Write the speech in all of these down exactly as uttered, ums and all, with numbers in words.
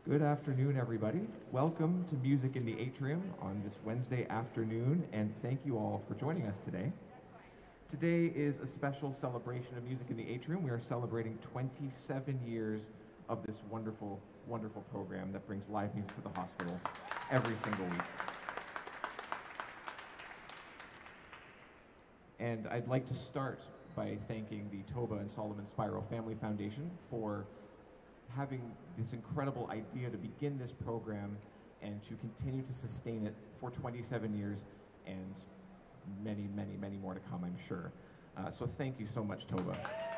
Good afternoon, everybody. Welcome to Music in the Atrium on this Wednesday afternoon, and thank you all for joining us today. Today is a special celebration of Music in the Atrium. We are celebrating twenty-seven years of this wonderful, wonderful program that brings live music to the hospital every single week. And I'd like to start by thanking the Tauba and Solomon Spiro Family Foundation for having this incredible idea to begin this program and to continue to sustain it for twenty-seven years and many, many, many more to come, I'm sure. Uh, so thank you so much, Tauba.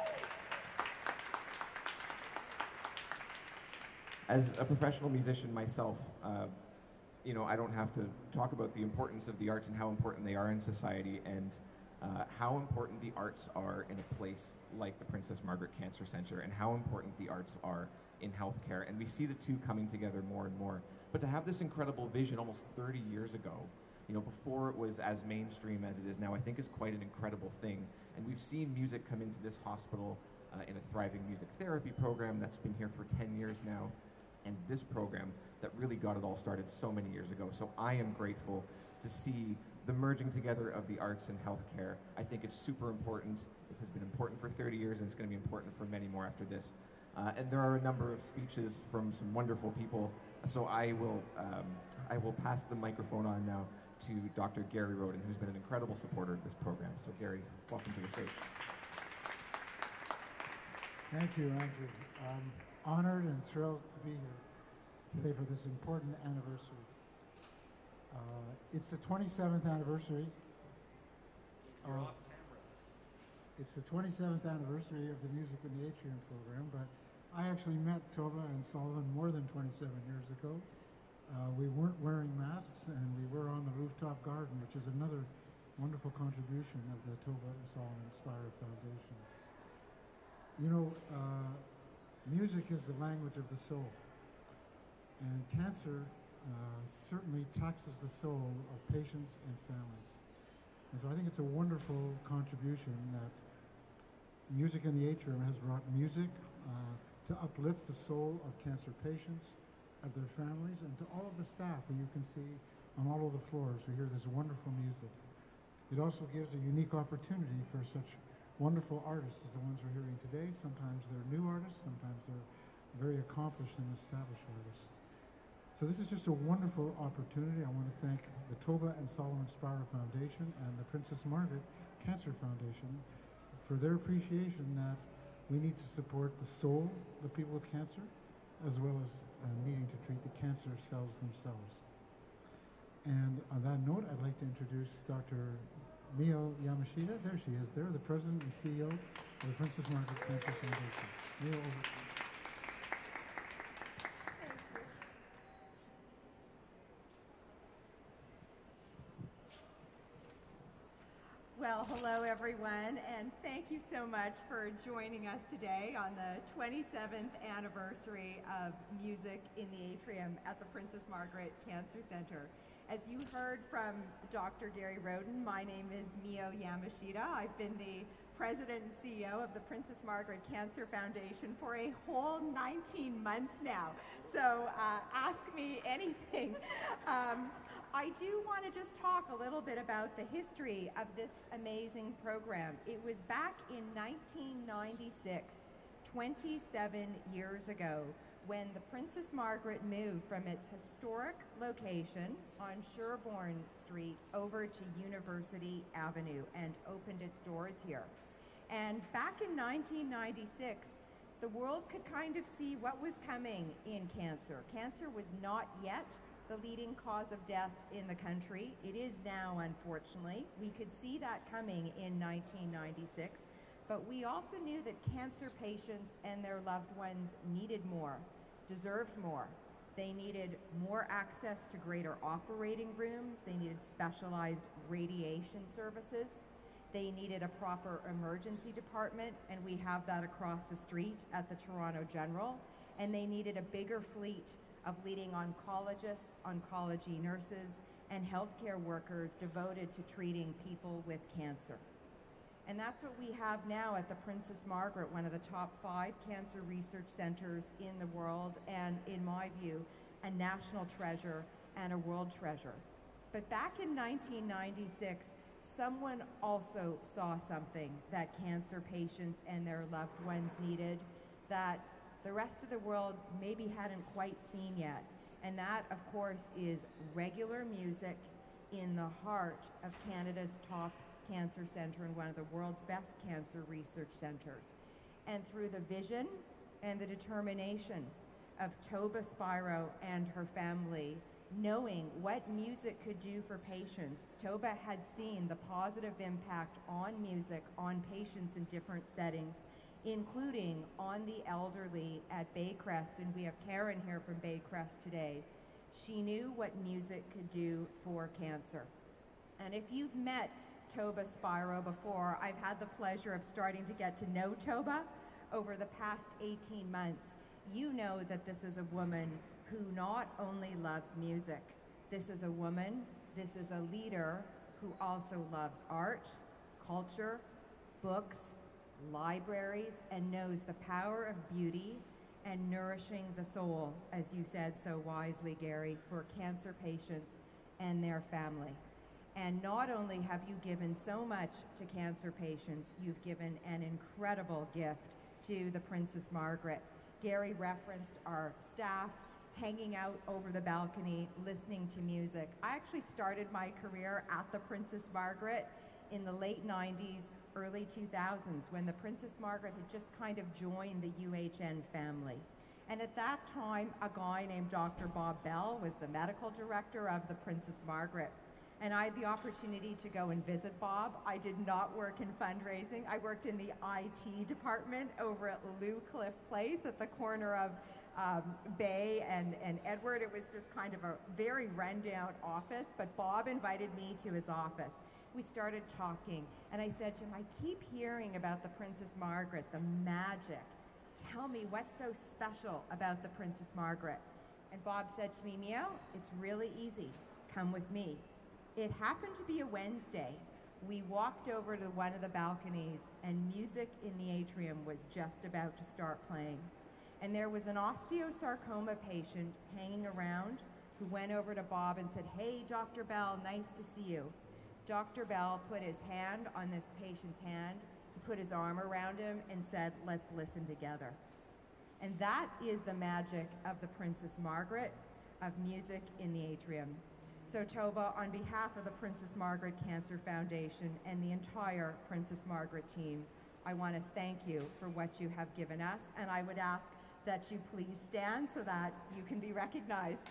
As a professional musician myself, uh, you know, I don't have to talk about the importance of the arts and how important they are in society, and uh, how important the arts are in a place like the Princess Margaret Cancer Centre, and how important the arts are in healthcare. And we see the two coming together more and more. But to have this incredible vision almost thirty years ago, you know, before it was as mainstream as it is now, I think is quite an incredible thing. And we've seen music come into this hospital uh, in a thriving music therapy program that's been here for ten years now, and this program that really got it all started so many years ago. So I am grateful to see the merging together of the arts and healthcare. I think it's super important. It has been important for thirty years, and it's going to be important for many more after this. Uh, and there are a number of speeches from some wonderful people. So I will, um, I will pass the microphone on now to Doctor Gary Roden, who's been an incredible supporter of this program. So Gary, welcome to the stage. Thank you, Andrew. I'm honored and thrilled to be here today for this important anniversary. Uh, it's the twenty-seventh anniversary. You're of, off camera. It's the twenty-seventh anniversary of the Music in the Atrium program, but I actually met Tauba and Solomon more than twenty-seven years ago. Uh, we weren't wearing masks, and we were on the rooftop garden, which is another wonderful contribution of the Tauba and Solomon Spiro Foundation. You know, uh, music is the language of the soul, and cancer uh, certainly taxes the soul of patients and families. And so I think it's a wonderful contribution that Music in the Atrium has brought music uh, to uplift the soul of cancer patients, of their families, and to all of the staff who you can see on all of the floors who hear this wonderful music. It also gives a unique opportunity for such wonderful artists as the ones we're hearing today. Sometimes they're new artists, sometimes they're very accomplished and established artists. So this is just a wonderful opportunity. I want to thank the Tauba and Solomon Spiro Foundation and the Princess Margaret Cancer Foundation for their appreciation that we need to support the soul of people with cancer, as well as uh, needing to treat the cancer cells themselves. And on that note, I'd like to introduce Doctor Mio Yamashita. There she is there, the President and C E O of the Princess Margaret Cancer Foundation. Mio, over. Well, hello everyone, and thank you so much for joining us today on the twenty-seventh anniversary of Music in the Atrium at the Princess Margaret Cancer Centre. As you heard from Doctor Gary Roden, my name is Mio Yamashita. I've been the President and C E O of the Princess Margaret Cancer Foundation for a whole nineteen months now, so uh, ask me anything. Um, I do want to just talk a little bit about the history of this amazing program. It was back in nineteen ninety-six, twenty-seven years ago, when the Princess Margaret moved from its historic location on Sherbourne Street over to University Avenue and opened its doors here. And back in nineteen ninety-six, the world could kind of see what was coming in cancer. Cancer was not yet the leading cause of death in the country. It is now, unfortunately. We could see that coming in nineteen ninety-six, but we also knew that cancer patients and their loved ones needed more, deserved more. They needed more access to greater operating rooms. They needed specialized radiation services. They needed a proper emergency department, and we have that across the street at the Toronto General. And they needed a bigger fleet of leading oncologists, oncology nurses, and healthcare workers devoted to treating people with cancer. And that's what we have now at the Princess Margaret, one of the top five cancer research centers in the world, and in my view, a national treasure and a world treasure. But back in nineteen ninety-six, someone also saw something that cancer patients and their loved ones needed that the rest of the world maybe hadn't quite seen yet. And that, of course, is regular music in the heart of Canada's top cancer centre and one of the world's best cancer research centres. And through the vision and the determination of Tauba Spiro and her family, knowing what music could do for patients, Tauba had seen the positive impact on music on patients in different settings, including on the elderly at Baycrest, and we have Karen here from Baycrest today. She knew what music could do for cancer. And if you've met Tauba Spiro before, I've had the pleasure of starting to get to know Tauba over the past eighteen months. You know that this is a woman who not only loves music, this is a woman, this is a leader who also loves art, culture, books, libraries, and knows the power of beauty and nourishing the soul, as you said so wisely, Gary, for cancer patients and their family. And not only have you given so much to cancer patients, you've given an incredible gift to the Princess Margaret. Gary referenced our staff hanging out over the balcony, listening to music. I actually started my career at the Princess Margaret in the late nineties, early two thousands, when the Princess Margaret had just kind of joined the U H N family. And at that time, a guy named Doctor Bob Bell was the medical director of the Princess Margaret. And I had the opportunity to go and visit Bob. I did not work in fundraising. I worked in the I T department over at Lou Cliff Place at the corner of um, Bay and, and Edward. It was just kind of a very rundown office, but Bob invited me to his office. We started talking, and I said to him, I keep hearing about the Princess Margaret, the magic. Tell me what's so special about the Princess Margaret. And Bob said to me, Mio, it's really easy. Come with me. It happened to be a Wednesday. We walked over to one of the balconies, and music in the atrium was just about to start playing. And there was an osteosarcoma patient hanging around who went over to Bob and said, hey, Doctor Bell, nice to see you. Doctor Bell put his hand on this patient's hand, he put his arm around him and said, let's listen together. And that is the magic of the Princess Margaret, of music in the atrium. So Tauba, on behalf of the Princess Margaret Cancer Foundation and the entire Princess Margaret team, I want to thank you for what you have given us, and I would ask that you please stand so that you can be recognized.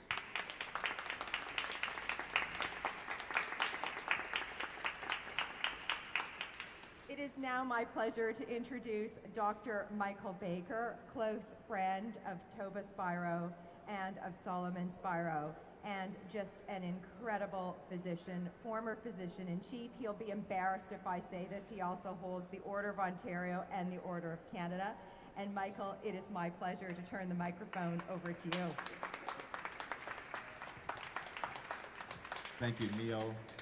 It is now my pleasure to introduce Doctor Michael Baker, close friend of Tauba Spiro and of Solomon Spiro, and just an incredible physician, former physician-in-chief. He'll be embarrassed if I say this. He also holds the Order of Ontario and the Order of Canada. And Michael, it is my pleasure to turn the microphone over to you. Thank you, Mio.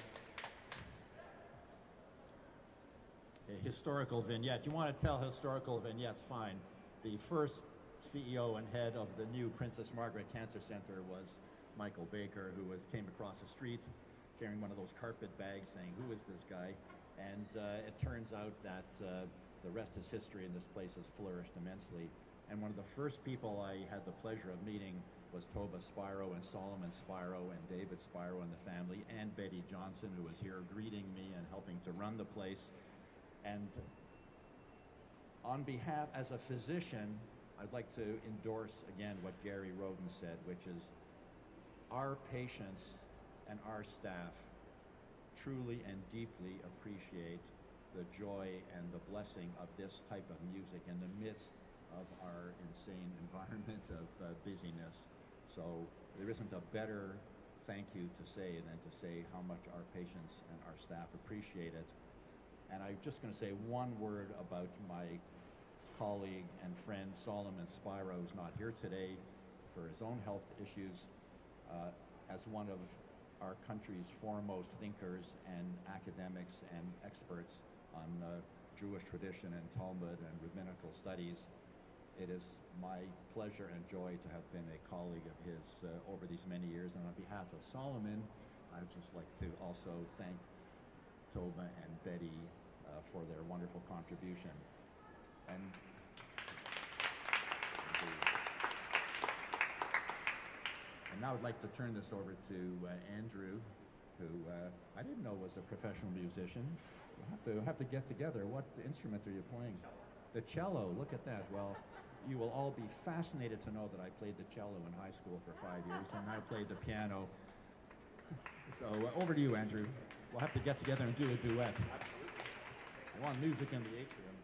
A historical vignette. You want to tell historical vignettes, fine. The first C E O and head of the new Princess Margaret Cancer Centre was Michael Baker, who was came across the street carrying one of those carpet bags saying, who is this guy? And uh, it turns out that uh, the rest is history, and this place has flourished immensely. And one of the first people I had the pleasure of meeting was Tauba Spiro and Solomon Spiro and David Spiro and the family, and Betty Johnson, who was here greeting me and helping to run the place. And on behalf, as a physician, I'd like to endorse again what Gary Roden said, which is our patients and our staff truly and deeply appreciate the joy and the blessing of this type of music in the midst of our insane environment of uh, busyness. So there isn't a better thank you to say than to say how much our patients and our staff appreciate it. And I'm just going to say one word about my colleague and friend Solomon Spiro, who's not here today for his own health issues. Uh, as one of our country's foremost thinkers and academics and experts, on uh, Jewish tradition and Talmud and rabbinical studies. It is my pleasure and joy to have been a colleague of his uh, over these many years. And on behalf of Solomon, I'd just like to also thank Tauba and Betty uh, for their wonderful contribution. And, and now I'd like to turn this over to uh, Andrew, who uh, I didn't know was a professional musician. We'll have to, have to get together. What instrument are you playing? The cello, look at that. Well, you will all be fascinated to know that I played the cello in high school for five years, and I played the piano. So uh, over to you, Andrew. We'll have to get together and do a duet. Absolutely. I want music in the atrium.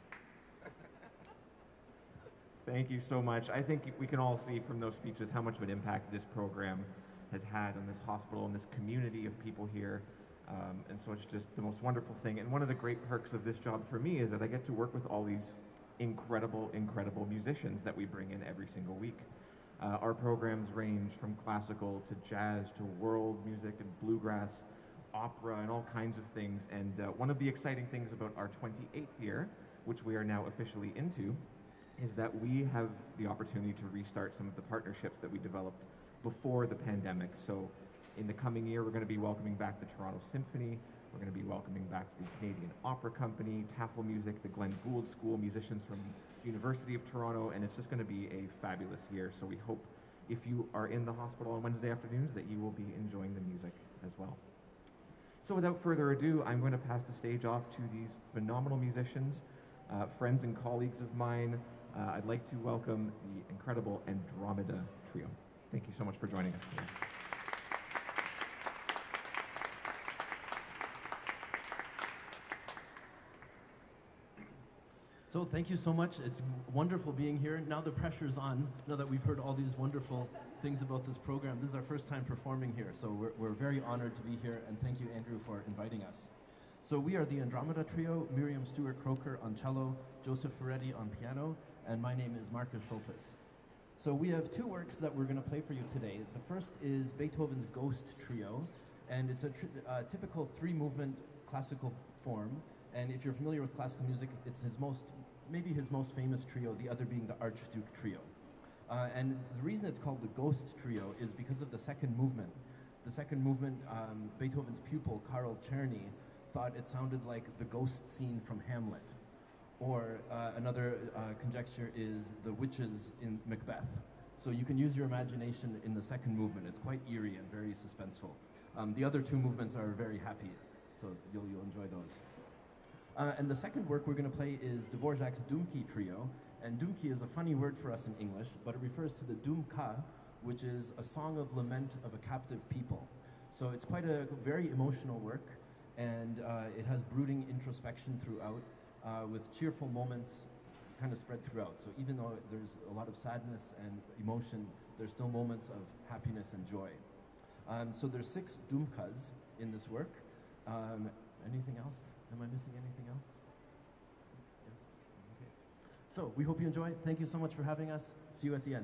Thank you so much. I think we can all see from those speeches how much of an impact this program has had on this hospital and this community of people here. Um, and so it's just the most wonderful thing. And one of the great perks of this job for me is that I get to work with all these incredible, incredible musicians that we bring in every single week. Uh, our programs range from classical to jazz to world music and bluegrass, opera, and all kinds of things. And uh, one of the exciting things about our twenty-eighth year, which we are now officially into, is that we have the opportunity to restart some of the partnerships that we developed before the pandemic. So in the coming year, we're going to be welcoming back the Toronto Symphony. We're going to be welcoming back the Canadian Opera Company, Taffel Music, the Glenn Gould School, musicians from University of Toronto, and it's just going to be a fabulous year. So we hope if you are in the hospital on Wednesday afternoons that you will be enjoying the music as well. So without further ado, I'm going to pass the stage off to these phenomenal musicians, uh, friends and colleagues of mine. Uh, I'd like to welcome the incredible Andromeda Trio. Thank you so much for joining us today. So thank you so much. It's wonderful being here. Now the pressure's on, now that we've heard all these wonderful things about this program. This is our first time performing here, so we're, we're very honored to be here, and thank you, Andrew, for inviting us. So we are the Andromeda Trio, Miriam Stewart-Croker on cello, Joseph Ferretti on piano, and my name is Marcus Schultes. So we have two works that we're going to play for you today. The first is Beethoven's Ghost Trio, and it's a tr uh, typical three-movement classical form. And if you're familiar with classical music, it's his most, maybe his most famous trio, the other being the Archduke Trio. Uh, and the reason it's called the Ghost Trio is because of the second movement. The second movement, um, Beethoven's pupil, Karl Czerny, thought it sounded like the ghost scene from Hamlet. Or uh, another uh, conjecture is the witches in Macbeth. So you can use your imagination in the second movement. It's quite eerie and very suspenseful. Um, the other two movements are very happy, so you'll, you'll enjoy those. Uh, and the second work we're going to play is Dvorak's Dumki Trio. And Dumki is a funny word for us in English, but it refers to the Dumka, which is a song of lament of a captive people. So it's quite a very emotional work, and uh, it has brooding introspection throughout, uh, with cheerful moments kind of spread throughout. So even though there's a lot of sadness and emotion, there's still moments of happiness and joy. Um, so there's six Dumkas in this work. Um, anything else? Am I missing anything else? Yeah. Okay. So we hope you enjoy. Thank you so much for having us. See you at the end.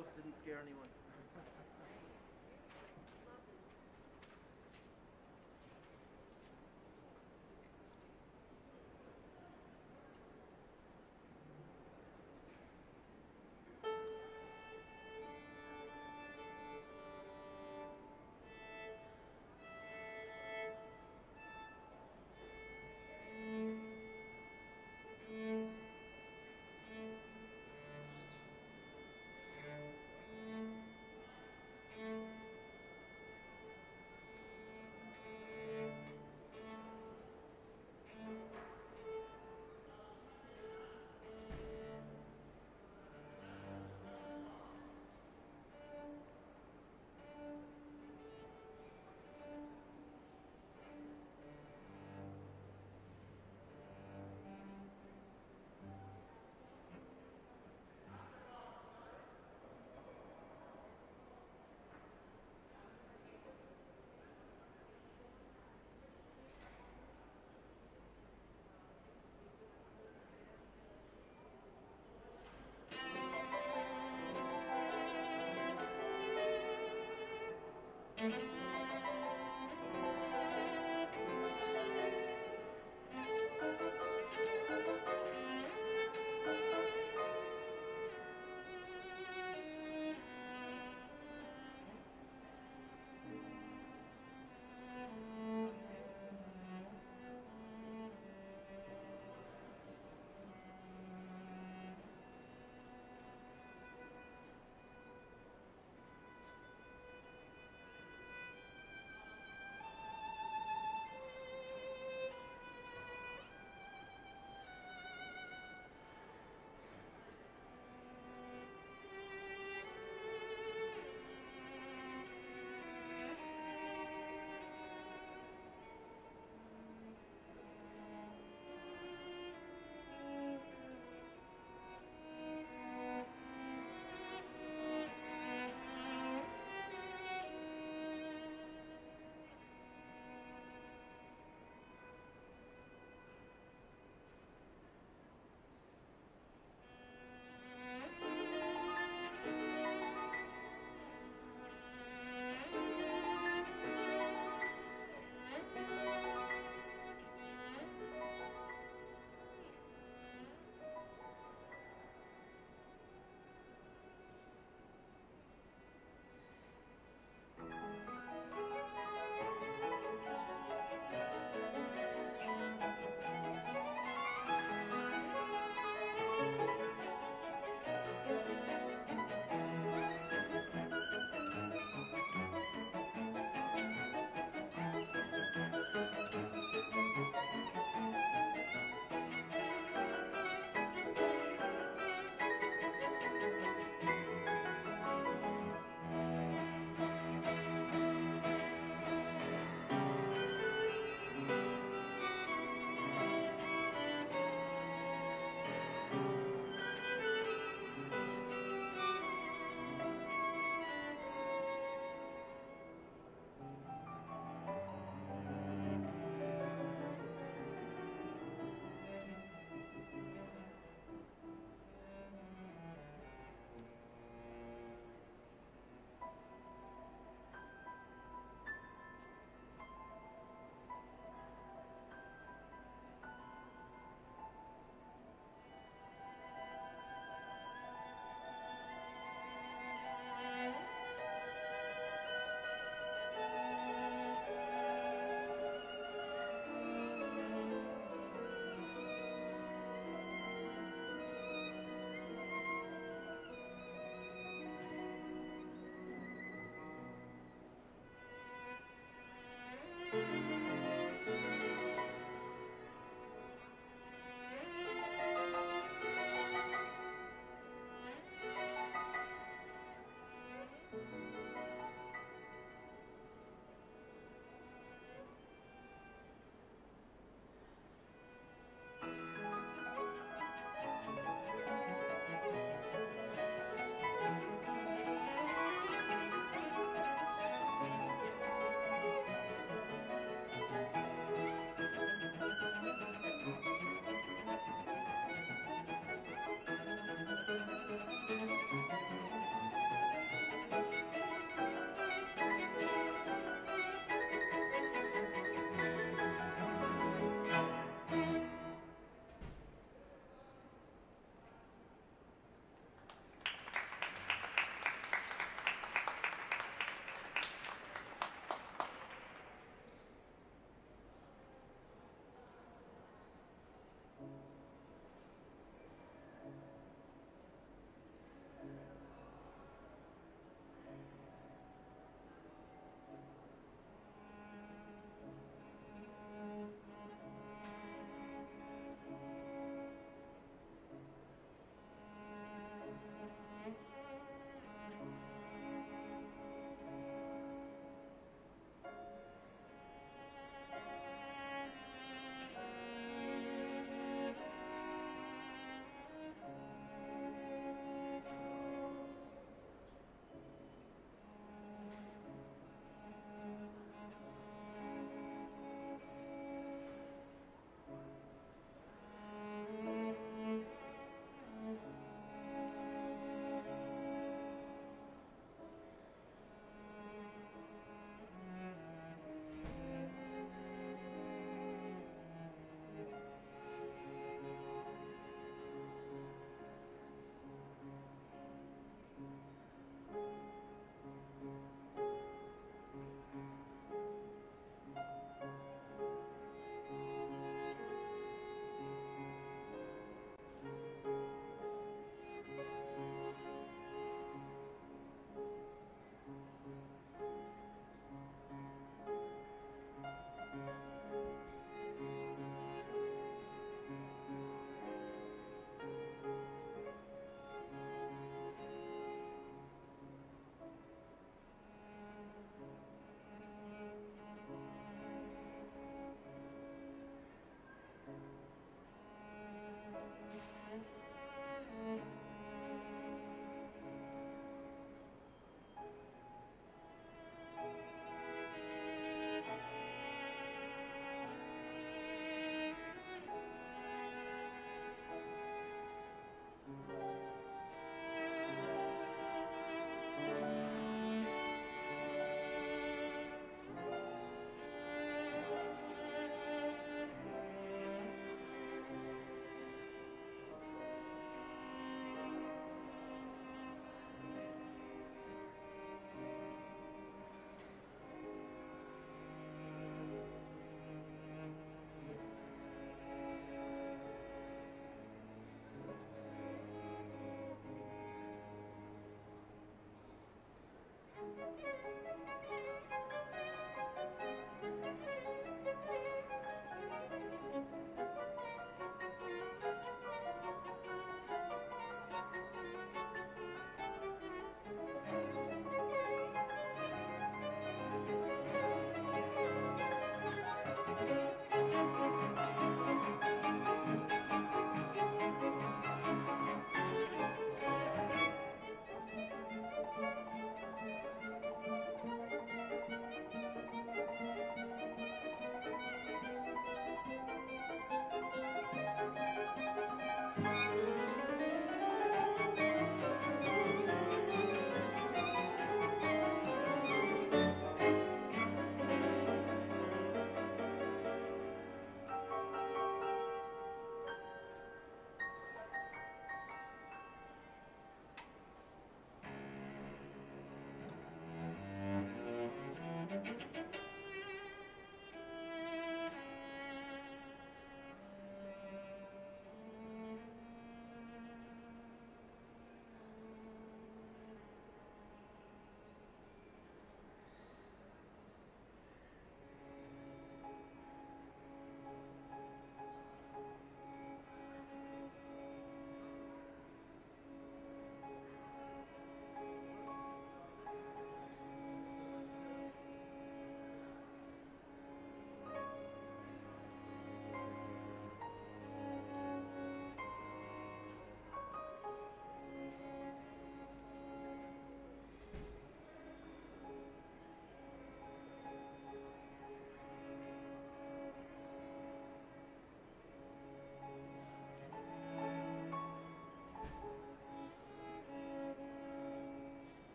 close didn't scare anyone.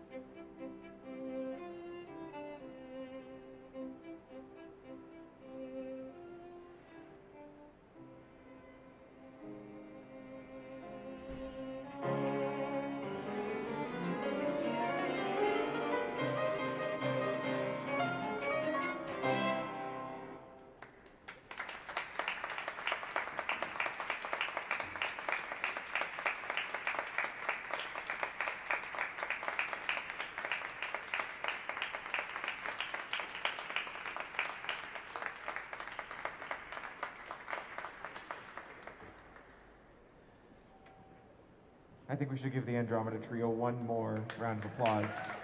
I think we should give the Andromeda Trio one more round of applause.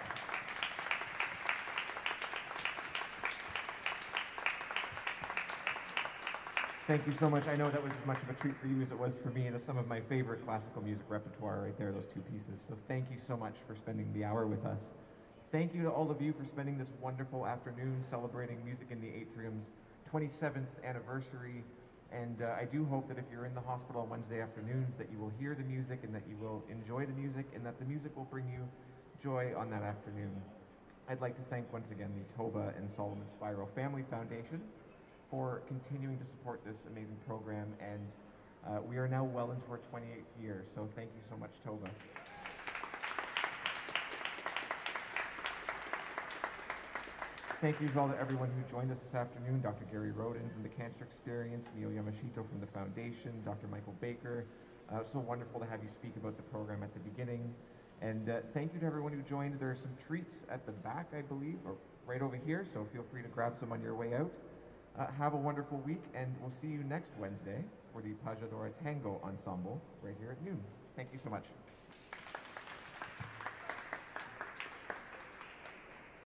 Thank you so much. I know that was as much of a treat for you as it was for me. That's some of my favorite classical music repertoire right there, those two pieces. So thank you so much for spending the hour with us. Thank you to all of you for spending this wonderful afternoon celebrating Music in the Atrium's twenty-seventh anniversary. And uh, I do hope that if you're in the hospital on Wednesday afternoons that you will hear the music and that you will enjoy the music and that the music will bring you joy on that afternoon. I'd like to thank once again the Tauba and Solomon Spiro Family Foundation for continuing to support this amazing program, and uh, we are now well into our twenty-eighth year, so thank you so much, Tauba. Thank you as well to everyone who joined us this afternoon, Doctor Gary Roden from the Cancer Experience, Neil Yamashito from the Foundation, Doctor Michael Baker. Uh, so wonderful to have you speak about the program at the beginning. And uh, thank you to everyone who joined. There are some treats at the back, I believe, or right over here, so feel free to grab some on your way out. Uh, have a wonderful week, and we'll see you next Wednesday for the Pajadora Tango Ensemble right here at noon. Thank you so much.